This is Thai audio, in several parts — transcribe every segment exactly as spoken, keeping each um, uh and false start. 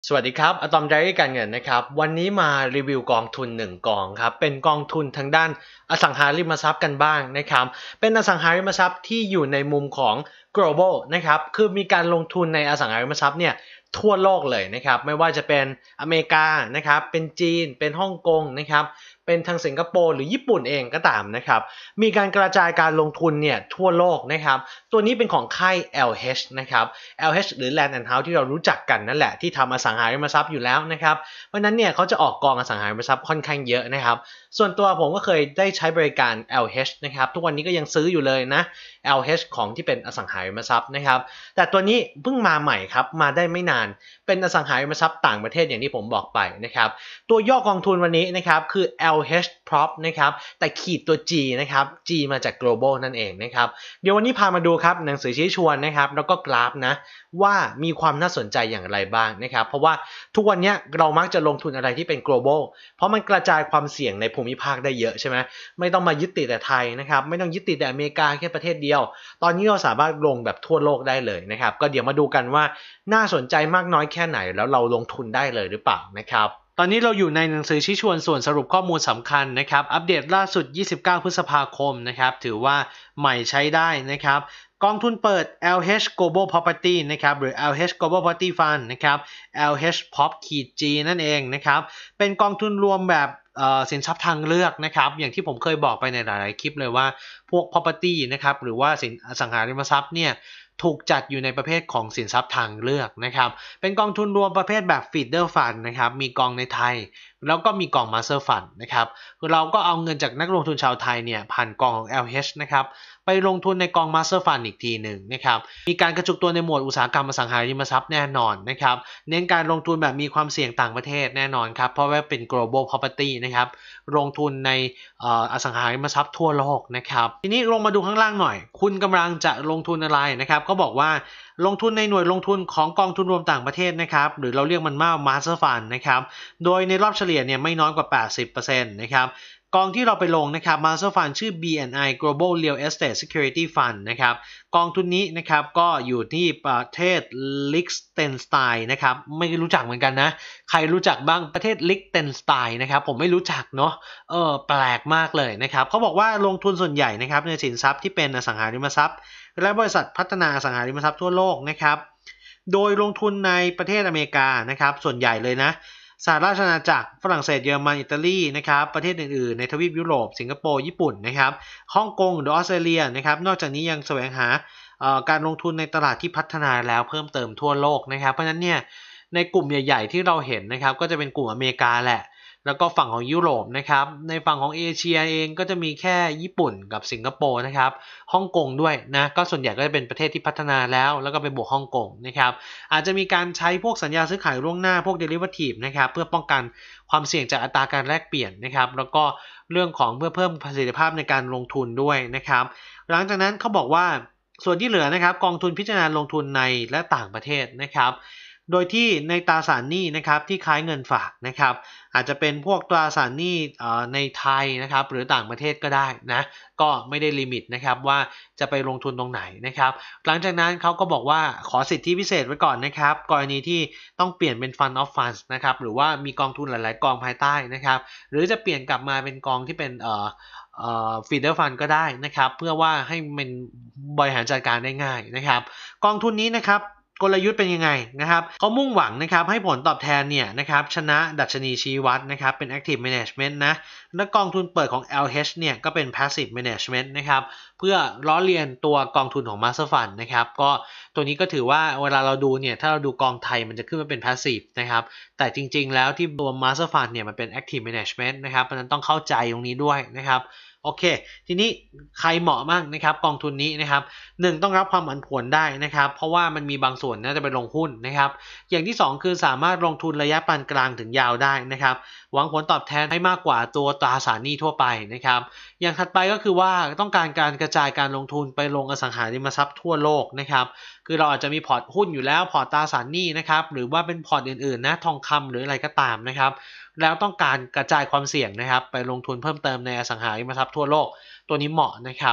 สวัสดีครับอะตอมไดรี่การเงินนะครับวันนี้มารีวิวกองทุนหนึ่งกองครับเป็นกองทุนทางด้านอสังหาริมทรัพย์กันบ้างนะครับเป็นอสังหาริมทรัพย์ที่อยู่ในมุมของ global นะครับคือมีการลงทุนในอสังหาริมทรัพย์เนี่ยทั่วโลกเลยนะครับไม่ว่าจะเป็นอเมริกานะครับเป็นจีนเป็นฮ่องกงนะครับเป็นทางสิงคโปร์หรือญี่ปุ่นเองก็ตามนะครับมีการกระจายการลงทุนเนี่ยทั่วโลกนะครับตัวนี้เป็นของค่าย แอล เอช นะครับ แอล เอช หรือ Land and House ที่เรารู้จักกันนั่นแหละที่ทำอสังหาริมทรัพย์อยู่แล้วนะครับเพราะนั้นเนี่ยเขาจะออกกองอสังหาริมทรัพย์ค่อนข้างเยอะนะครับส่วนตัวผมก็เคยได้ใช้บริการ แอล เอช นะครับทุกวันนี้ก็ยังซื้ออยู่เลยนะ แอล เอช ของที่เป็นอสังหาริมทรัพย์นะครับแต่ตัวนี้เพิ่งมาใหม่ครับมาได้ไม่นานเป็นอสังหาริมทรัพย์ต่างประเทศอย่างที่ผมบอกไปนะครับตัวย่อกองทุนวันนี้นะครับคือ แอล เอช Prop นะครับแต่ขีดตัว G นะครับ G มาจาก global นั่นเองนะครับเดี๋ยววันนี้พามาดูครับหนังสือชี้ชวนนะครับแล้วก็กราฟนะว่ามีความน่าสนใจอย่างไรบ้างนะครับเพราะว่าทุกวันนี้เรามักจะลงทุนอะไรที่เป็น global เพราะมันกระจายความเสี่ยงในภูมิภาคได้เยอะใช่ไหมไม่ต้องมายึดติดแต่ไทยนะครับไม่ต้องยึดติดแต่อเมริกาแค่ประเทศเดียวตอนนี้เราสามารถลงแบบทั่วโลกได้เลยนะครับก็เดี๋ยวมาดูกันว่าน่าสนใจมากน้อยแค่ไหนแล้วเราลงทุนได้เลยหรือเปล่านะครับตอนนี้เราอยู่ในหนังสือชี้ชวนส่วนสรุปข้อมูลสำคัญนะครับอัปเดตล่าสุดยี่สิบเก้าพฤษภาคมนะครับถือว่าใหม่ใช้ได้นะครับกองทุนเปิด แอล เอช Global Property นะครับหรือ แอล เอช Global Property Fund นะครับ แอล เอช Prop G นั่นเองนะครับเป็นกองทุนรวมแบบสินทรัพย์ทางเลือกนะครับอย่างที่ผมเคยบอกไปในหลายๆคลิปเลยว่าพวก property นะครับหรือว่าสินอสังหาริมทรัพย์เนี่ยถูกจัดอยู่ในประเภทของสินทรัพย์ทางเลือกนะครับเป็นกองทุนรวมประเภทแบบ feeder fund นะครับมีกองในไทยแล้วก็มีกอง master fund นะครับเราก็เอาเงินจากนักลงทุนชาวไทยเนี่ยผ่านกองของ แอล เอช นะครับไปลงทุนในกอง master fund อีกทีหนึ่งนะครับมีการกระจุกตัวในหมวดอุตสาหกรรมอสังหาริมทรัพย์แน่นอนนะครับเน้นการลงทุนแบบมีความเสี่ยงต่างประเทศแน่นอนครับเพราะว่าเป็น global property นะครับลงทุนในอสังหาริมทรัพย์ทั่วโลกนะครับทีนี้ลงมาดูข้างล่างหน่อยคุณกำลังจะลงทุนอะไรนะครับเขาบอกว่าลงทุนในหน่วยลงทุนของกองทุนรวมต่างประเทศนะครับหรือเราเรียกมันว่า Master Fund นะครับโดยในรอบเฉลี่ยเนี่ยไม่น้อยกว่า แปดสิบเปอร์เซ็นต์ นะครับกองที่เราไปลงนะครับ Master Fund ชื่อ บี แอนด์ ไอ Global Real Estate Security Fund นะครับกองทุนนี้นะครับก็อยู่ที่ประเทศลิกเทนสไตน์นะครับไม่รู้จักเหมือนกันนะใครรู้จักบ้างประเทศลิกเทนสไตน์นะครับผมไม่รู้จักเนาะเออแปลกมากเลยนะครับเขาบอกว่าลงทุนส่วนใหญ่นะครับในสินทรัพย์ที่เป็นอสังหาริมทรัพย์และบริษัทพัฒนาอสังหาริมทรัพย์ทั่วโลกนะครับโดยลงทุนในประเทศอเมริกานะครับส่วนใหญ่เลยนะสหราชอาณาจักรฝรั่งเศสเยอรมันอิตาลีนะครับประเทศอื่นๆในทวีปยุโรปสิงคโปร์ญี่ปุ่นนะครับฮ่องกงหรือออสเตรเลียนะครับนอกจากนี้ยังแสวงหาการลงทุนในตลาดที่พัฒนาแล้วเพิ่มเติมทั่วโลกนะครับเพราะฉะนั้นเนี่ยในกลุ่มใหญ่ๆที่เราเห็นนะครับก็จะเป็นกลุ่มอเมริกาแหละแล้วก็ฝั่งของยุโรปนะครับในฝั่งของเอเชียเองก็จะมีแค่ญี่ปุ่นกับสิงคโปร์นะครับฮ่องกงด้วยนะก็ส่วนใหญ่ก็จะเป็นประเทศที่พัฒนาแล้วแล้วก็ไปบวกฮ่องกงนะครับอาจจะมีการใช้พวกสัญญาซื้อขายล่วงหน้าพวก derivative นะครับเพื่อป้องกันความเสี่ยงจากอัตราการแลกเปลี่ยนนะครับแล้วก็เรื่องของเพื่อเพิ่มประสิทธิภาพในการลงทุนด้วยนะครับหลังจากนั้นเขาบอกว่าส่วนที่เหลือนะครับกองทุนพิจารณาลงทุนในและต่างประเทศนะครับโดยที่ในตราสารหนี้นะครับที่คล้ายเงินฝากนะครับอาจจะเป็นพวกตราสารหนี้ในไทยนะครับหรือต่างประเทศก็ได้นะก็ไม่ได้ลิมิตนะครับว่าจะไปลงทุนตรงไหนนะครับหลังจากนั้นเขาก็บอกว่าขอสิทธิพิเศษไว้ก่อนนะครับกรณีที่ต้องเปลี่ยนเป็น Fund of Funds นะครับหรือว่ามีกองทุนหลายๆกองภายใต้นะครับหรือจะเปลี่ยนกลับมาเป็นกองที่เป็นเอ่อเอ่อ feeder fund ก็ได้นะครับเพื่อว่าให้มันบริหารจัดการได้ง่ายนะครับกองทุนนี้นะครับกลยุทธ์เป็นยังไงนะครับเขามุ่งหวังนะครับให้ผลตอบแทนเนี่ยนะครับชนะดัชนีชี้วัดนะครับเป็น active management นะและกองทุนเปิดของ แอล เอช เนี่ยก็เป็น passive management นะครับเพื่อล้อเลียนตัวกองทุนของ master fund นะครับก็ตัวนี้ก็ถือว่าเวลาเราดูเนี่ยถ้าเราดูกองไทยมันจะขึ้นมาเป็น passive นะครับแต่จริงๆแล้วที่ตัว master fund เนี่ยมันเป็น active management นะครับเพราะฉะนั้นต้องเข้าใจตรงนี้ด้วยนะครับโอเคทีนี้ใครเหมาะมากนะครับกองทุนนี้นะครับหนึ่งต้องรับความผันผวนได้นะครับเพราะว่ามันมีบางส่วนน่าจะไปลงหุ้นนะครับอย่างที่สองคือสามารถลงทุนระยะปานกลางถึงยาวได้นะครับหวังผลตอบแทนให้มากกว่าตัวตราสารหนี้ทั่วไปนะครับอย่างถัดไปก็คือว่าต้องการการกระจายการลงทุนไปลงอสังหาริมทรัพย์ทั่วโลกนะครับคือเราอาจจะมีพอร์ตหุ้นอยู่แล้วพอร์ตตราสารหนี้นะครับหรือว่าเป็นพอร์ตอื่นๆนะทองคำหรืออะไรก็ตามนะครับแล้วต้องการกระจายความเสี่ยงนะครับไปลงทุนเพิ่มเติมในอสังหาริมทรัพย์ทั่วโลกตัวนี้เหมาะนะครับ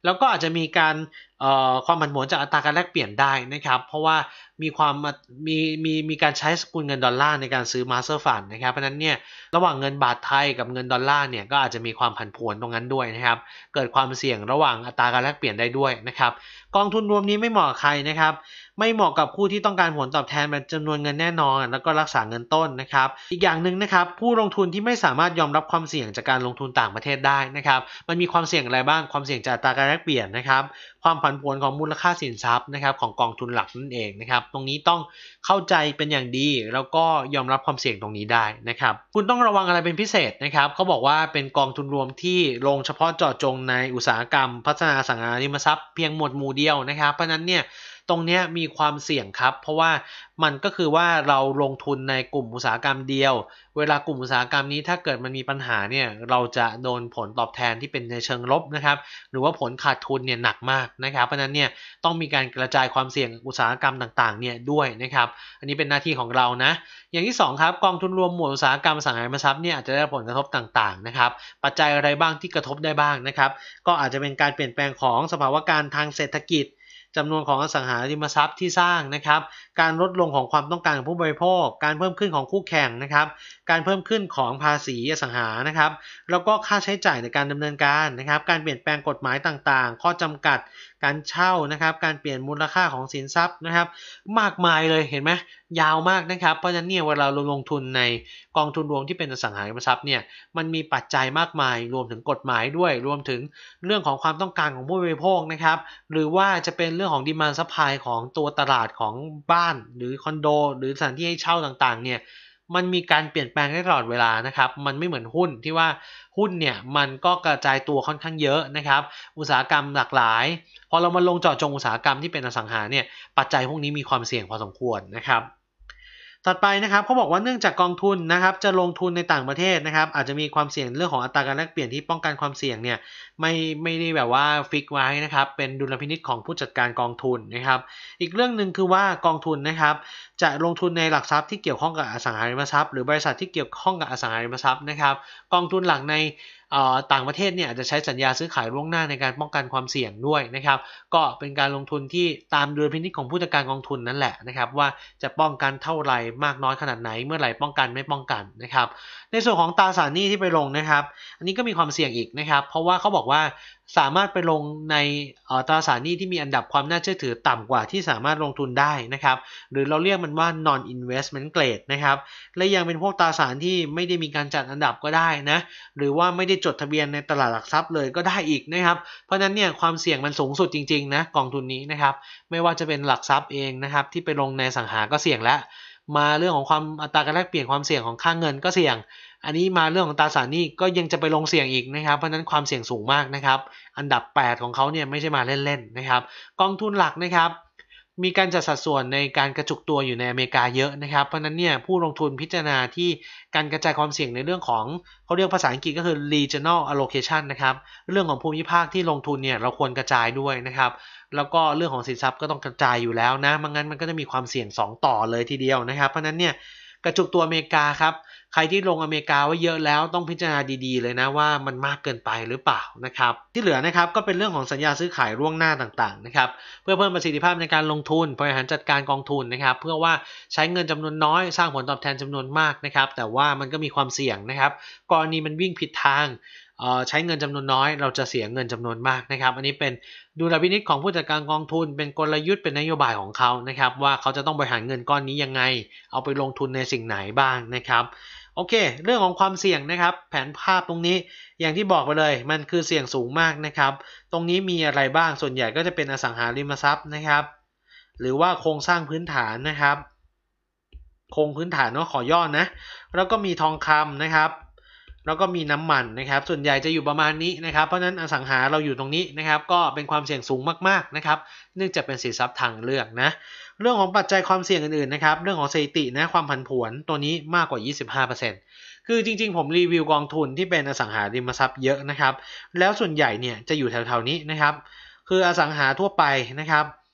แล้วก็อาจจะมีการความผันผวนจากอัตราการแลกเปลี่ยนได้นะครับเพราะว่ามีความมีมีมีการใช้สกุลเงินดอลลาร์ในการซื้อมาสเตอร์ฟันนะครับเพราะนั้นเนี่ยระหว่างเงินบาทไทยกับเงินดอลลาร์เนี่ยก็อาจจะมีความผันผวนตรงนั้นด้วยนะครับเกิดความเสี่ยงระหว่างอัตราการแลกเปลี่ยนได้ด้วยนะครับกองทุนรวมนี้ไม่เหมาะกับใครนะครับไม่เหมาะกับผู้ที่ต้องการผลตอบแทนแบบจำนวนเงินแน่นอนแล้วก็รักษาเงินต้นนะครับอีกอย่างหนึ่งนะครับผู้ลงทุนที่ไม่สามารถยอมรับความเสี่ยงจากการลงทุนต่างประเทศได้นะครับมันมีความเสี่ยงอะไรบ้างความเสี่ยงจากอัตราการแลกเปลี่ยนนะครับความผันผวนของมูลค่าสินทรัพย์นะครับของกองทุนหลักนั่นเองนะครับตรงนี้ต้องเข้าใจเป็นอย่างดีแล้วก็ยอมรับความเสี่ยงตรงนี้ได้นะครับคุณต้องระวังอะไรเป็นพิเศษนะครับเขาบอกว่าเป็นกองทุนรวมที่ลงเฉพาะเจาะจงในอุตสาหกรรมพัฒนาอสังหาริมทรัพย์เพียงหมวดหมู่เดียวนะครับเพราะนั้นเนี่ยตรงนี้มีความเสี่ยงครับเพราะว่ามันก็คือว่าเราลงทุนในกลุ่มอุตสาหกรรมเดียวเวลากลุ่มอุตสาหกรรมนี้ถ้าเกิดมันมีปัญหาเนี่ยเราจะโดนผลตอบแทนที่เป็นในเชิงลบนะครับหรือว่าผลขาดทุนเนี่ยหนักมากนะครับเพราะนั้นเนี่ยต้องมีการกระจายความเสี่ยงอุตสาหกรรมต่างๆเนี่ยด้วยนะครับอันนี้เป็นหน้าที่ของเรานะอย่างที่สองครับกองทุนรวมหมวดอุตสาหกรรมอสังหาริมทรัพย์เนี่ยอาจจะได้ผลกระทบต่างๆนะครับปัจจัยอะไรบ้างที่กระทบได้บ้างนะครับก็อาจจะเป็นการเปลี่ยนแปลงของสภาวะการทางเศรษฐกิจจำนวนของอสังหาริมทรัพย์ที่สร้างนะครับการลดลงของความต้องการของผู้บริโภคการเพิ่มขึ้นของคู่แข่งนะครับการเพิ่มขึ้นของภาษีอสังหานะครับแล้วก็ค่าใช้จ่ายในการดำเนินการนะครับการเปลี่ยนแปลงกฎหมายต่างๆข้อจำกัดการเช่านะครับการเปลี่ยนมูลค่าของสินทรัพย์นะครับมากมายเลยเห็นไหมยาวมากนะครับเพราะฉะนั้นเนี่ยเวลาเราลงทุนในกองทุนรวมที่เป็นอสังหาริมทรัพย์เนี่ยมันมีปัจจัยมากมายรวมถึงกฎหมายด้วยรวมถึงเรื่องของความต้องการของผู้บริโภคนะครับหรือว่าจะเป็นเรื่องของดีมานด์ซัพพลายของตัวตลาดของบ้านหรือคอนโดหรือสถานที่ให้เช่าต่างๆเนี่ยมันมีการเปลี่ยนแปลงได้ตลอดเวลานะครับมันไม่เหมือนหุ้นที่ว่าหุ้นเนี่ยมันก็กระจายตัวค่อนข้างเยอะนะครับอุตสาหกรรมหลากหลายพอเรามาลงเจาะจงอุตสาหกรรมที่เป็นอสังหาเนี่ยปัจจัยพวกนี้มีความเสี่ยงพอสมควรนะครับถัดไปนะครับเขาบอกว่าเนื่องจากกองทุนนะครับจะลงทุนในต่างประเทศนะครับอาจจะมีความเสี่ยงเรื่องของอัตราการแลกเปลี่ยนที่ป้องกันความเสี่ยงเนี่ยไม่ไม่ได้แบบว่าฟิกไว้นะครับเป็นดุลพินิจของผู้จัดการกองทุนนะครับอีกเรื่องหนึ่งคือว่ากองทุนนะครับจะลงทุนในหลักทรัพย์ที่เกี่ยวข้องกับอสังหาริมทรัพย์หรือบริษัทที่เกี่ยวข้องกับอสังหาริมทรัพย์นะครับกองทุนหลักในต่างประเทศเนี่ยอาจจะใช้สัญญาซื้อขายล่วงหน้าในการป้องกันความเสี่ยงด้วยนะครับก็เป็นการลงทุนที่ตามดุลพินิจของผู้จัดการกองทุนนั่นแหละนะครับว่าจะป้องกันเท่าไหร่มากน้อยขนาดไหนเมื่อไหร่ป้องกันไม่ป้องกันนะครับในส่วนของตราสารหนี้ที่ไปลงนะครับอันนี้ก็มีความเสี่ยงอีกนะครับเพราะว่าเขาบอกว่าสามารถไปลงในตราสารหนี้ที่มีอันดับความน่าเชื่อถือต่ำกว่าที่สามารถลงทุนได้นะครับหรือเราเรียกมันว่า non investment grade นะครับและยังเป็นพวกตราสารที่ไม่ได้มีการจัดอันดับก็ได้นะหรือว่าไม่ได้จดทะเบียนในตลาดหลักทรัพย์เลยก็ได้อีกนะครับเพราะฉะนั้นเนี่ยความเสี่ยงมันสูงสุดจริงๆนะกองทุนนี้นะครับไม่ว่าจะเป็นหลักทรัพย์เองนะครับที่ไปลงในสังหาก็เสี่ยงแล้วมาเรื่องของความอัตราการแลกเปลี่ยนความเสี่ยงของค่าเงินก็เสี่ยงอันนี้มาเรื่องของตราสารหนี้ก็ยังจะไปลงเสี่ยงอีกนะครับเพราะฉะนั้นความเสี่ยงสูงมากนะครับอันดับแปดของเขาเนี่ยไม่ใช่มาเล่นๆนะครับกองทุนหลักนะครับมีการจัดสัดส่วนในการกระจุกตัวอยู่ในอเมริกาเยอะนะครับเพราะนั้นเนี่ยผู้ลงทุนพิจารณาที่การกระจายความเสี่ยงในเรื่องของเขาเรียกภาษาอังกฤษก็คือ regional allocation นะครับเรื่องของภูมิภาคที่ลงทุนเนี่ยเราควรกระจายด้วยนะครับแล้วก็เรื่องของสินทรัพย์ก็ต้องกระจายอยู่แล้วนะไม่งั้นมันก็จะมีความเสี่ยงสองต่อเลยทีเดียวนะครับเพราะนั้นเนี่ยกระจุกตัวอเมริกาครับใครที่ลงอเมริกาไว้เยอะแล้วต้องพิจารณาดีๆเลยนะว่ามันมากเกินไปหรือเปล่านะครับที่เหลือนะครับก็เป็นเรื่องของสัญญาซื้อขายล่วงหน้าต่างๆนะครับเพื่อเพิ่มประสิทธิภาพในการลงทุนบริหารจัดการกองทุนนะครับเพื่อว่าใช้เงินจำนวนน้อยสร้างผลตอบแทนจำนวนมากนะครับแต่ว่ามันก็มีความเสี่ยงนะครับกรณีมันวิ่งผิดทางใช้เงินจำนวนน้อยเราจะเสียเงินจำนวนมากนะครับอันนี้เป็นดุลพินิจของผู้จัดการกองทุนเป็นกลยุทธ์เป็นนโยบายของเขานะครับว่าเขาจะต้องบริหารเงินก้อนนี้ยังไงเอาไปลงทุนในสิ่งไหนบ้างนะครับโอเคเรื่องของความเสี่ยงนะครับแผนภาพตรงนี้อย่างที่บอกไปเลยมันคือเสี่ยงสูงมากนะครับตรงนี้มีอะไรบ้างส่วนใหญ่ก็จะเป็นอสังหาริมทรัพย์นะครับหรือว่าโครงสร้างพื้นฐานนะครับโครงพื้นฐานเนาะขอย่อนะแล้วก็มีทองคำนะครับแล้วก็มีน้ำมันนะครับส่วนใหญ่จะอยู่ประมาณนี้นะครับเพราะฉะนั้นอสังหาเราอยู่ตรงนี้นะครับก็เป็นความเสี่ยงสูงมากๆนะครับเนื่องจากเป็นสินทรัพย์ทางเลือกนะเรื่องของปัจจัยความเสี่ยงอื่นๆนะครับเรื่องของสถิตินะความผันผวนตัวนี้มากกว่า ยี่สิบห้าเปอร์เซ็นต์ คือจริงๆผมรีวิวกองทุนที่เป็นอสังหาริมทรัพย์เยอะนะครับแล้วส่วนใหญ่เนี่ยจะอยู่แถวๆนี้นะครับคืออสังหาทั่วไปนะครับ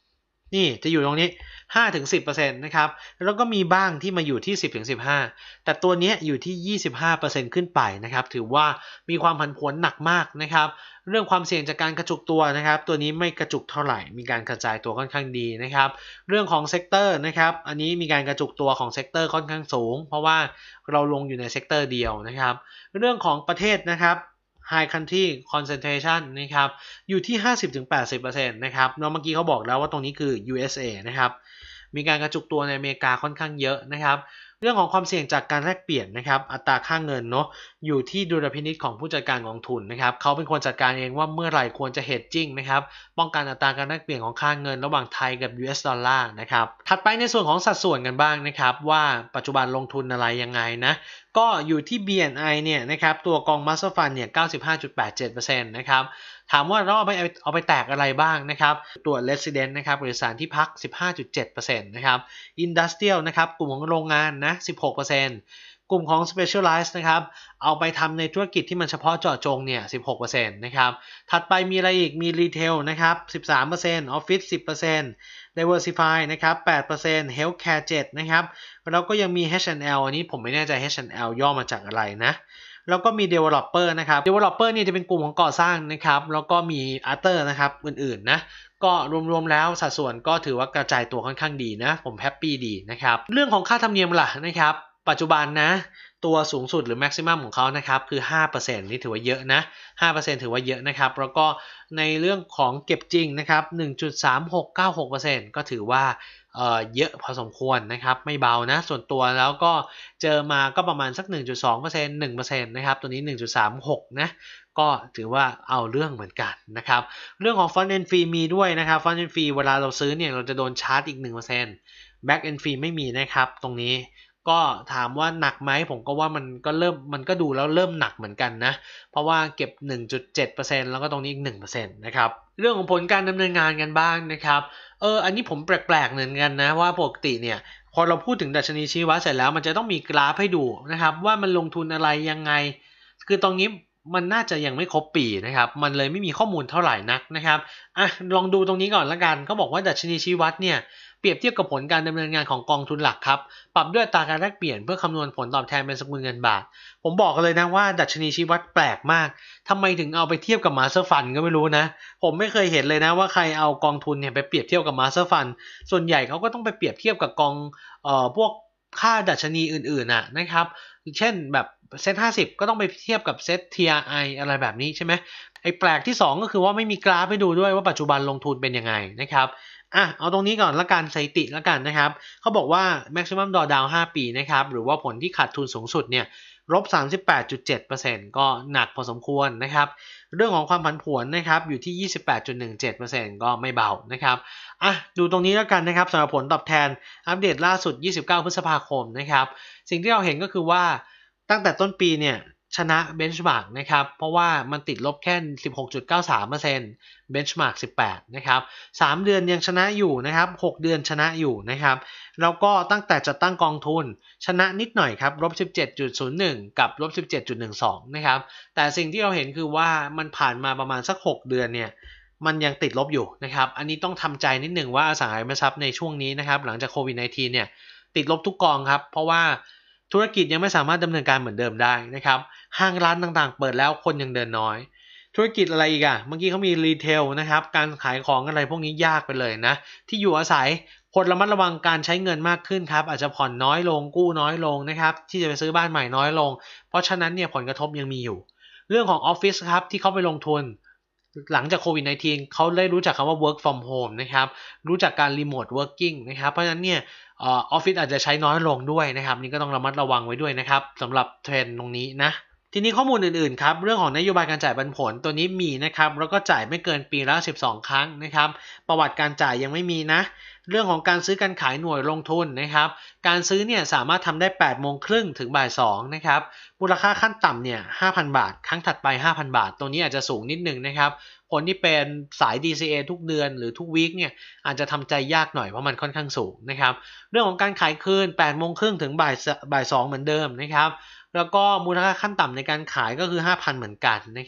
นี่จะอยู่ตรงนี้ ห้าถึงสิบเปอร์เซ็นต์ นะครับแล้วก็มีบ้างที่มาอยู่ที่ สิบถึงสิบห้า แต่ตัวนี้อยู่ที่ ยี่สิบห้าเปอร์เซ็นต์ ขึ้นไปนะครับถือว่ามีความผันผวนหนักมากนะครับเรื่องความเสี่ยงจากการกระจุกตัวนะครับตัวนี้ไม่กระจุกเท่าไหร่มีการกระจายตัวค่อนข้างดีนะครับเรื่องของเซกเตอร์นะครับอันนี้มีการกระจุกตัวของเซกเตอร์ค่อนข้างสูงเพราะว่าเราลงอยู่ในเซกเตอร์เดียวนะครับเรื่องของประเทศนะครับ High Country Concentration นะครับอยู่ที่ ห้าสิบถึงแปดสิบเปอร์เซ็นต์ นะครับแล้วเมื่อกี้เขาบอกแล้วว่าตรงนี้คือ ยู เอส เอ นะครับมีการกระจุกตัวในอเมริกาค่อนข้างเยอะนะครับเรื่องของความเสี่ยงจากการแลกเปลี่ยนนะครับอัตราค่าเงินเนาะอยู่ที่ดุลพินิจของผู้จัดการกองทุนนะครับเขาเป็นคนจัดการเองว่าเมื่อไหร่ควรจะ hedging นะครับป้องกันอัตราการแลกเปลี่ยนของค่าเงินระหว่างไทยกับ ยู เอส ดอลลาร์นะครับถัดไปในส่วนของสัดส่วนกันบ้างนะครับว่าปัจจุบันลงทุนอะไรยังไงนะก็อยู่ที่ บี แอนด์ ไอ เนี่ยนะครับตัวกอง Master Fund เนี่ย เก้าสิบห้าจุดแปดเจ็ดเปอร์เซ็นต์ นะครับถามว่าเราเอาไปเอาไปแตกอะไรบ้างนะครับตัว Resident นะครับหรือสถานที่พัก สิบห้าจุดเจ็ดเปอร์เซ็นต์ นะครับ Industrial นะครับกลุ่มของโรงงานนะ สิบหกเปอร์เซ็นต์ กลุ่มของ Specialized นะครับเอาไปทำในธุรกิจที่มันเฉพาะเจาะจงเนี่ย สิบหกเปอร์เซ็นต์ นะครับถัดไปมีอะไรอีกมี Retail นะครับ สิบสามเปอร์เซ็นต์ Office สิบเปอร์เซ็นต์ Diversify นะครับ แปดเปอร์เซ็นต์ Healthcare เจ็ดนะครับแล้วก็ยังมี เอช แอนด์ แอล อันนี้ผมไม่แน่ใจ เอช แอนด์ แอล ย่อมาจากอะไรนะแล้วก็มี developer นะครับ developer นี่จะเป็นกลุ่มของก่อสร้างนะครับแล้วก็มี other นะครับอื่นๆนะก็รวมๆแล้วสัดส่วนก็ถือว่ากระจายตัวค่อนข้างดีนะผมแฮปปี้ดีนะครับเรื่องของค่าธรรมเนียมล่ะนะครับปัจจุบันนะตัวสูงสุดหรือ maximum ของเขานะครับคือ ห้าเปอร์เซ็นต์ นี่ถือว่าเยอะนะ ห้าเปอร์เซ็นต์ ถือว่าเยอะนะครับแล้วก็ในเรื่องของเก็บจริงนะครับ หนึ่งจุดสามหกเก้าหกเปอร์เซ็นต์ ก็ถือว่าเอ่อเยอะพอสมควรนะครับไม่เบานะส่วนตัวแล้วก็เจอมาก็ประมาณสัก หนึ่งจุดสองเปอร์เซ็นต์ หนึ่งเปอร์เซ็นต์ นะครับตัวนี้ หนึ่งจุดสามหก นะก็ถือว่าเอาเรื่องเหมือนกันนะครับเรื่องของ front end fee มีด้วยนะครับ front end fee เวลาเราซื้อเนี่ยเราจะโดนชาร์จอีก หนึ่งเปอร์เซ็นต์ back end fee ไม่มีนะครับตรงนี้ก็ถามว่าหนักไหมผมก็ว่ามันก็เริ่มมันก็ดูแล้วเริ่มหนักเหมือนกันนะเพราะว่าเก็บ หนึ่งจุดเจ็ดเปอร์เซ็นต์ แล้วก็ตรงนี้อีก หนึ่งเปอร์เซ็นต์ นะครับเรื่องของผลการดำเนินงานกันบ้างนะครับเอออันนี้ผมแปลกๆเหมือนกันนะว่าปกติเนี่ยพอเราพูดถึงดัชนีชี้วัดเสร็จแล้วมันจะต้องมีกราฟให้ดูนะครับว่ามันลงทุนอะไรยังไงคือตรงนี้มันน่าจะยังไม่ครบปีนะครับมันเลยไม่มีข้อมูลเท่าไหร่นักนะครับอ่ะลองดูตรงนี้ก่อนละกันเขาบอกว่าดัชนีชี้วัดเนี่ยเปรียบเทียบกับผลการดำเนินงานของกองทุนหลักครับปรับด้วยอัตราการแลกเปลี่ยนเพื่อคำนวณผลตอบแทนเป็นสกุลเงินบาทผมบอกเลยนะว่าดัชนีชี้วัดแปลกมากทำไมถึงเอาไปเทียบกับ Master Fund ก็ไม่รู้นะผมไม่เคยเห็นเลยนะว่าใครเอากองทุนเนี่ยไปเปรียบเทียบกับ Master Fund ส่วนใหญ่เขาก็ต้องไปเปรียบเทียบกับกองเอ่อพวกค่าดัชนีอื่นๆน่ะนะครับเช่นแบบเซ็ตห้าสิบก็ต้องไปเทียบกับเซ็ต ที อาร์ ไอ อะไรแบบนี้ใช่ไหมไอ้แปลกที่สองก็คือว่าไม่มีกราฟให้ดูด้วยว่าปัจจุบันลงทุนเป็นยังไงนะครับอ่ะเอาตรงนี้ก่อนละกันสถิติละกันนะครับเขาบอกว่า maximum drawdown ห้าปีนะครับหรือว่าผลที่ขาดทุนสูงสุดเนี่ยลบ สามสิบแปดจุดเจ็ดเปอร์เซ็นต์ ก็หนักพอสมควรนะครับเรื่องของความผันผวนนะครับอยู่ที่ ยี่สิบแปดจุดหนึ่งเจ็ดเปอร์เซ็นต์ ก็ไม่เบานะครับอ่ะดูตรงนี้แล้วกันนะครับสำหรับผลตอบแทนอัปเดตล่าสุดยี่สิบเก้าพฤษภาคมนะครับสิ่งที่เราเห็นก็คือว่าตั้งแต่ต้นปีเนี่ยชนะเบนช์มาร์กนะครับเพราะว่ามันติดลบแค่ สิบหกจุดเก้าสามเปอร์เซ็นต์ เบนช์มาร์กสิบแปดนะครับสามเดือนยังชนะอยู่นะครับหกเดือนชนะอยู่นะครับแล้วก็ตั้งแต่จัดตั้งกองทุนชนะนิดหน่อยครับลบ สิบเจ็ดจุดศูนย์หนึ่ง กับ ลบ สิบเจ็ดจุดหนึ่งสอง นะครับแต่สิ่งที่เราเห็นคือว่ามันผ่านมาประมาณสักหกเดือนเนี่ยมันยังติดลบอยู่นะครับอันนี้ต้องทำใจนิดหนึ่งว่าอสังหาริมทรัพย์ในช่วงนี้นะครับหลังจากโควิด สิบเก้า เนี่ยติดลบทุกกองครับเพราะว่าธุรกิจยังไม่สามารถดำเนินการเหมือนเดิมได้นะครับห้างร้านต่างๆเปิดแล้วคนยังเดินน้อยธุรกิจอะไรอีกอะเมื่อกี้เขามีรีเทลนะครับการขายของอะไรพวกนี้ยากไปเลยนะที่อยู่อาศัยคนระมัดระวังการใช้เงินมากขึ้นครับอาจจะผ่อนน้อยลงกู้น้อยลงนะครับที่จะไปซื้อบ้านใหม่น้อยลงเพราะฉะนั้นเนี่ยผลกระทบยังมีอยู่เรื่องของออฟฟิศครับที่เขาไปลงทุนหลังจากโควิด สิบเก้า เขาได้รู้จักคำว่า work from home นะครับรู้จักการ remote working นะครับเพราะฉะนั้นเนี่ยออฟฟิศอาจจะใช้น้อยลงด้วยนะครับนี่ก็ต้องระมัดระวังไว้ด้วยนะครับสำหรับเทรนด์ตรงนี้นะทีนี้ข้อมูลอื่นๆครับเรื่องของนโยบายการจ่ายปันผลตัวนี้มีนะครับแล้วก็จ่ายไม่เกินปีละสิบสองครั้งนะครับประวัติการจ่ายยังไม่มีนะเรื่องของการซื้อการขายหน่วยลงทุนนะครับการซื้อเนี่ยสามารถทำได้แปดโมงครึ่งถึงบ่ายสองนะครับมูลค่าขั้นต่ำเนี่ย ห้าพัน บาทครั้งถัดไป ห้าพัน บาทตัวนี้อาจจะสูงนิดนึงนะครับคนที่เป็นสาย ดี ซี เอ ทุกเดือนหรือทุกวีคเนี่ยอาจจะทำใจยากหน่อยเพราะมันค่อนข้างสูงนะครับเรื่องของการขายคืนแปดโมงครึ่งถึงบ่ายบ่ายสองเหมือนเดิมนะครับแล้วก็มูลค่าขั้นต่ำในการขายก็คือ ห้าพัน เหมือนกันนะครับ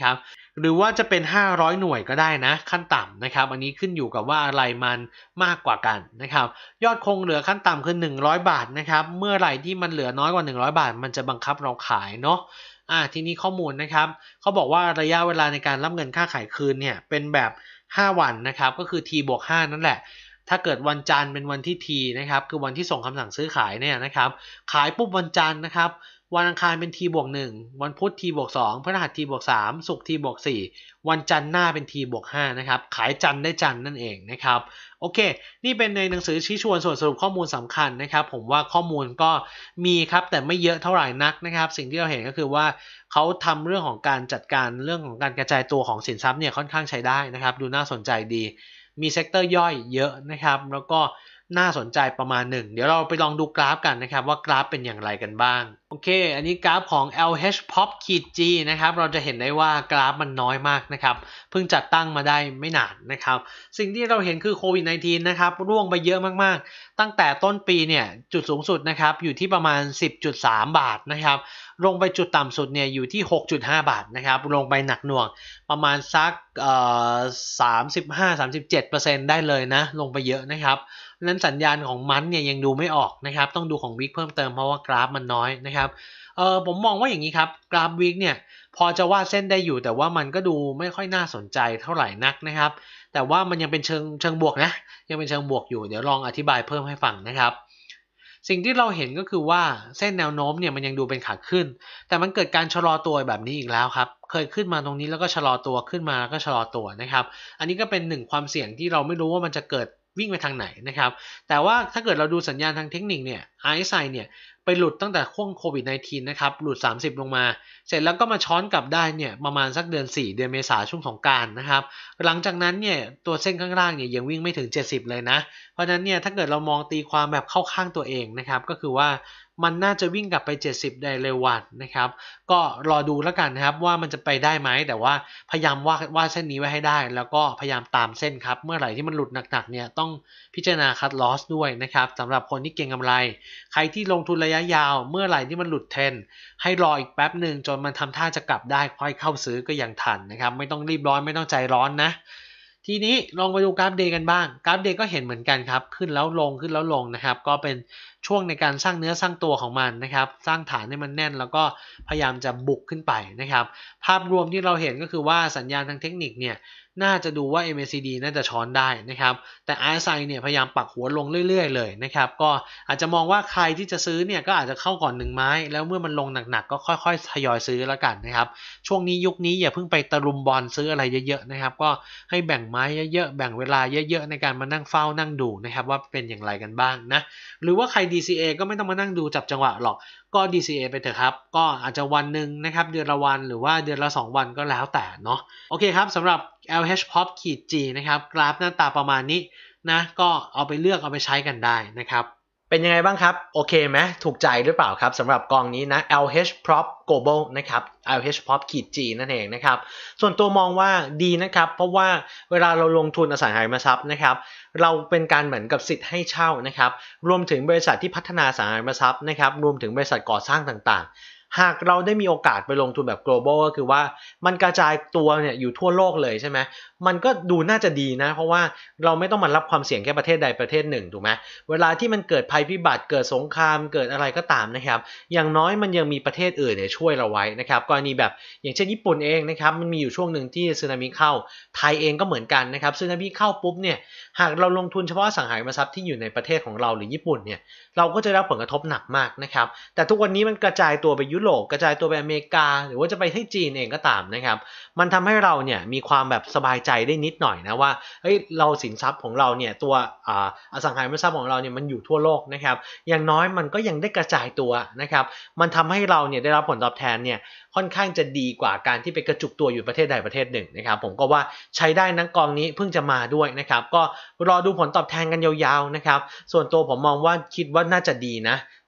หรือว่าจะเป็นห้าร้อยหน่วยก็ได้นะขั้นต่ำนะครับอันนี้ขึ้นอยู่กับว่าอะไรมันมากกว่ากันนะครับยอดคงเหลือขั้นต่ำคือหนึ่งร้อยบาทนะครับเมื่อไหร่ที่มันเหลือน้อยกว่าหนึ่งร้อยบาทมันจะบังคับเราขายเนาะอ่าทีนี้ข้อมูลนะครับเขาบอกว่าระยะเวลาในการรับเงินค่าขายคืนเนี่ยเป็นแบบห้าวันนะครับก็คือ T บวกห้านั่นแหละถ้าเกิดวันจันทร์เป็นวันที่ T นะครับคือวันที่ส่งคำสั่งซื้อขายเนี่ยนะครับขายปุ๊บวันจันทร์นะครับวันอังคารเป็น T บวกหนึ่งวันพุธ T บวกสองพฤหัส T บวกสามศุกร์ T บวกสี่วันจันทร์หน้าเป็น T บวกห้านะครับขายจันทร์ได้จันทร์นั่นเองนะครับโอเคนี่เป็นในหนังสือชี้ชวนส่วนสรุปข้อมูลสำคัญนะครับผมว่าข้อมูลก็มีครับแต่ไม่เยอะเท่าไหร่นักนะครับสิ่งที่เราเห็นก็คือว่าเขาทำเรื่องของการจัดการเรื่องของการกระจายตัวของสินทรัพย์เนี่ยค่อนข้างใช้ได้นะครับดูน่าสนใจดีมีเซกเตอร์ย่อยเยอะนะครับแล้วก็น่าสนใจประมาณหนึ่งเดี๋ยวเราไปลองดูกราฟกันนะครับว่ากราฟเป็นอย่างไรกันบ้างโอเคอันนี้กราฟของ แอล เอช พี โอ พี จี นะครับเราจะเห็นได้ว่ากราฟมันน้อยมากนะครับเพิ่งจัดตั้งมาได้ไม่นานนะครับสิ่งที่เราเห็นคือโควิด สิบเก้า นะครับร่วงไปเยอะมากๆตั้งแต่ต้นปีเนี่ยจุดสูงสุดนะครับอยู่ที่ประมาณ สิบจุดสาม บาทนะครับลงไปจุดต่ำสุดเนี่ยอยู่ที่ หกจุดห้า บาทนะครับลงไปหนักหน่วงประมาณสักเอ่อ สามสิบห้า สามสิบเจ็ดเปอร์เซ็นต์ ได้เลยนะลงไปเยอะนะครับนั้นสัญญาณของมันเนี่ยยังดูไม่ออกนะครับต้องดูของวิกเพิ่มเติมเพราะว่ากราฟมันน้อยนะครับเออผมมองว่าอย่างนี้ครับกราฟวิกเนี่ยพอจะวาดเส้นได้อยู่แต่ว่ามันก็ดูไม่ค่อยน่าสนใจเท่าไหร่นักนะครับแต่ว่ามันยังเป็นเชิงเชิงบวกนะยังเป็นเชิงบวกอยู่เดี๋ยวลองอธิบายเพิ่มให้ฟังนะครับสิ่งที่เราเห็นก็คือว่าเส้นแนวโน้มเนี่ยมันยังดูเป็นขาขึ้นแต่มันเกิดการชะลอตัวแบบนี้อีกแล้วครับเคยขึ้นมาตรงนี้แล้วก็ชะลอตัวขึ้นมาแล้วก็ชะลอตัวนะครับอันนี้ก็เป็นหนึ่งความเสี่ยงที่เราไม่รู้ว่ามันจะเกิดวิ่งไปทางไหนนะครับแต่ว่าถ้าเกิดเราดูสัญญาณทางเทคนิคเนี่ย อาร์ เอส ไอ เนี่ยไปหลุดตั้งแต่ช่วงโควิด สิบเก้า นะครับหลุดสามสิบลงมาเสร็จแล้วก็มาช้อนกลับได้เนี่ยประมาณสักเดือนสี่เดือนเมษาช่วงสงกรานต์นะครับหลังจากนั้นเนี่ยตัวเส้นข้างล่างเนี่ยยังวิ่งไม่ถึงเจ็ดสิบเลยนะเพราะฉะนั้นเนี่ยถ้าเกิดเรามองตีความแบบเข้าข้างตัวเองนะครับก็คือว่ามันน่าจะวิ่งกลับไปเจ็ดสิบได้เร็ววันนะครับก็รอดูแล้วกันนะครับว่ามันจะไปได้ไหมแต่ว่าพยายามวาดวาดเส้นนี้ไว้ให้ได้แล้วก็พยายามตามเส้นครับเมื่อไหร่ที่มันหลุดหนักๆเนี่ยต้องพิจารณาคัดลอสด้วยนะครับสำหรับคนที่เก็งกำไรใครที่ลงทุนระยะยาวเมื่อไหร่ที่มันหลุดเทรนให้รออีกแป๊บหนึ่งจนมันทำท่าจะกลับได้ค่อยเข้าซื้อก็ยังทันนะครับไม่ต้องรีบร้อนไม่ต้องใจร้อนนะทีนี้ลองไปดูกราฟเดย์กันบ้างกราฟเดย์ก็เห็นเหมือนกันครับขึ้นแล้วลงขึ้นแล้วลงนะครับก็เป็นช่วงในการสร้างเนื้อสร้างตัวของมันนะครับสร้างฐานให้มันแน่นแล้วก็พยายามจะบุกขึ้นไปนะครับภาพรวมที่เราเห็นก็คือว่าสัญญาณทางเทคนิคเนี่ยน่าจะดูว่า เอ็ม เอ ซี ดี น่าจะช้อนได้นะครับแต่ อาร์ เอส ไอ เนี่ยพยายามปักหัวลงเรื่อยๆเลยนะครับก็อาจจะมองว่าใครที่จะซื้อเนี่ยก็อาจจะเข้าก่อนหนึ่งไม้แล้วเมื่อมันลงหนักๆก็ค่อยๆทยอยซื้อแล้วกันนะครับช่วงนี้ยุคนี้อย่าเพิ่งไปตะลุมบอลซื้ออะไรเยอะๆนะครับก็ให้แบ่งไม้เยอะๆแบ่งเวลาเยอะๆในการมานั่งเฝ้านั่งดูนะครับว่าเป็นอย่างไรกันบ้างนะหรือว่าใคร ดี ซี เอ ก็ไม่ต้องมานั่งดูจับจังหวะหรอกก็ ดี ซี เอ ไปเถอะครับก็อาจจะวันหนึ่งนะครับเดือนละวันหรือว่าเดือนละสองวันก็แล้วแต่เนาะโอเคครับสำหรับ แอล เอช พี โอ พี จี นะครับกราฟหน้าตาประมาณนี้นะก็เอาไปเลือกเอาไปใช้กันได้นะครับเป็นยังไงบ้างครับโอเคไหมถูกใจหรือเปล่าครับสำหรับกองนี้นะ แอล เอช พี โอ พี Global นะครับ แอล เอช พี โอ พี จี นั่นเองนะครับส่วนตัวมองว่าดีนะครับเพราะว่าเวลาเราลงทุนอสังหาริมทรัพย์นะครับเราเป็นการเหมือนกับสิทธิ์ให้เช่านะครับรวมถึงบริษัทที่พัฒนาอสังหาริมทรัพย์นะครับรวมถึงบริษัทก่อสร้างต่างๆหากเราได้มีโอกาสไปลงทุนแบบ global ก็คือว่ามันกระจายตัวเนี่ยอยู่ทั่วโลกเลยใช่ไหมมันก็ดูน่าจะดีนะเพราะว่าเราไม่ต้องมารับความเสี่ยงแค่ประเทศใดประเทศหนึ่งถูกไหมเวลาที่มันเกิดภัยพิบัติเกิดสงครามเกิดอะไรก็ตามนะครับอย่างน้อยมันยังมีประเทศอื่นเนี่ยช่วยเราไว้นะครับกรณีแบบอย่างเช่นญี่ปุ่นเองนะครับมันมีอยู่ช่วงหนึ่งที่สึนามิเข้าไทยเองก็เหมือนกันนะครับสึนามิเข้าปุ๊บเนี่ยหากเราลงทุนเฉพาะอสังหาริมทรัพย์ที่อยู่ในประเทศของเราหรือญี่ปุ่นเนี่ยเราก็จะได้รับผลกระทบหนักมากนะครับแต่ทุกวันนี้มันกระจายตัวไปยุโรปกระจายตัวไปอเมริกาหรือว่าจะไปให้จีนเองก็ตามนะครับมันทำให้เราเนี่ยมีความแบบสบายใจได้นิดหน่อยนะว่าเฮ้ยเราสินทรัพย์ของเราเนี่ยตัวอ่าอสังหาริมทรัพย์ของเราเนี่ยมันอยู่ทั่วโลกนะครับอย่างน้อยมันก็ยังได้กระจายตัวนะครับมันทำให้เราเนี่ยได้รับผลตอบแทนเนี่ยค่อนข้างจะดีกว่าการที่ไปกระจุกตัวอยู่ประเทศใดประเทศหนึ่งนะครับผมก็ว่าใช้ได้นักกองนี้เพิ่งจะมาด้วยนะครับก็รอดูผลตอบแทนกันยาวๆนะครับส่วนตัวผมมองว่าคิดว่าน่าจะดีนะ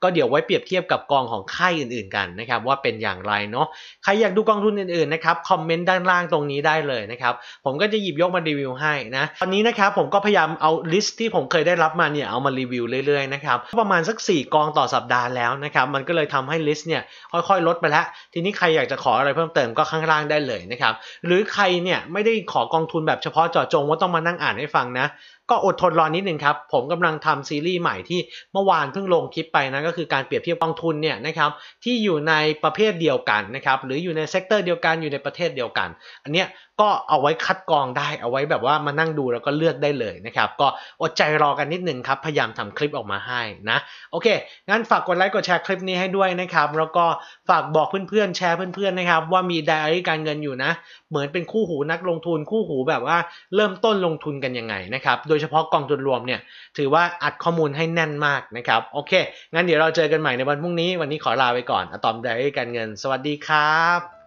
ก็เดี๋ยวไว้เปรียบเทียบกับกองของค่ายอื่นๆกันนะครับว่าเป็นอย่างไรเนาะใครอยากดูกองทุนอื่นๆนะครับคอมเมนต์ด้านล่างตรงนี้ได้เลยนะครับผมก็จะหยิบยกมารีวิวให้นะตอนนี้นะครับผมก็พยายามเอาลิสต์ที่ผมเคยได้รับมาเนี่ยเอามารีวิวเรื่อยๆนะครับประมาณสักสี่กองต่อสัปดาห์แล้วนะครับมันก็เลยทำให้ลิสต์เนี่ยค่อยๆลดไปแล้วทีนี้ใครอยากจะขออะไรเพิ่มเติมก็ข้างล่างได้เลยนะครับหรือใครเนี่ยไม่ได้ขอกองทุนแบบเฉพาะเจาะจงว่าต้องมานั่งอ่านให้ฟังนะก็อดทนรอนิดนึงครับผมกำลังทำซีรีส์ใหม่ที่เมื่อวานเพิ่งลงคลิปไปนะก็คือการเปรียบเทียบกองทุนเนี่ยนะครับที่อยู่ในประเภทเดียวกันนะครับหรืออยู่ในเซกเตอร์เดียวกันอยู่ในประเทศเดียวกันอันเนี้ยก็เอาไว้คัดกรองได้เอาไว้แบบว่ามานั่งดูแล้วก็เลือกได้เลยนะครับก็อดใจรอกันนิดนึงครับพยายามทำคลิปออกมาให้นะโอเคงั้นฝากกดไลค์กดแชร์คลิปนี้ให้ด้วยนะครับแล้วก็ฝากบอกเพื่อนๆแชร์เพื่อนๆนะครับว่ามีไดอารี่การเงินอยู่นะเหมือนเป็นคู่หูนักลงทุนคู่หูแบบว่าเริ่มต้นลงทุนกันยังไงนะครับโดยเฉพาะกองทุนรวมเนี่ยถือว่าอัดข้อมูลให้แน่นมากนะครับโอเคงั้นเดี๋ยวเราเจอกันใหม่ในวันพรุ่งนี้วันนี้ขอลาไปก่อนอะตอมไดอารี่การเงินสวัสดีครับ